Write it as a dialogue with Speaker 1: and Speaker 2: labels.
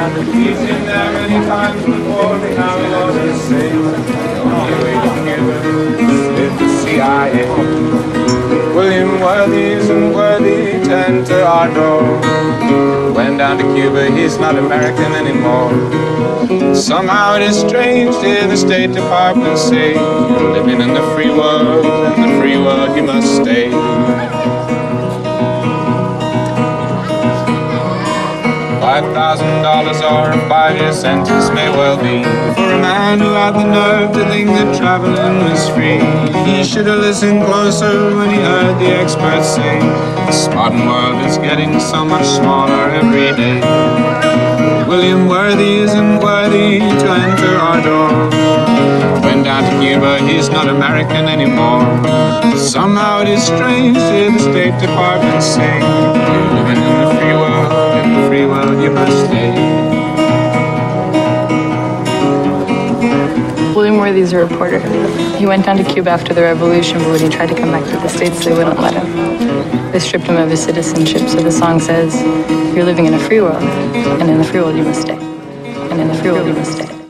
Speaker 1: He's been there many times before, they now lost his safe. The only way to give him is the CIA. William Worthy isn't worthy to enter our door. Went down to Cuba, he's not American anymore. Somehow it is strange to hear the State Department say, you're living in the free world, and the free world you must stay. $5,000 or a 5-year sentence may well be for a man who had the nerve to think that traveling was free. He should have listened closer when he heard the experts say this modern world is getting so much smaller every day. William Worthy isn't worthy to enter our door. Went down to Cuba, he's not American anymore. Somehow it is strange to hear the State Department say, you're living in the free world, in the free world you must stay.
Speaker 2: William Worthy is a reporter. He went down to Cuba after the revolution, but when he tried to come back to the States, they wouldn't let him. They stripped him of his citizenship, so the song says, you're living in a free world, and in the free world you must stay. And in the free world you must stay.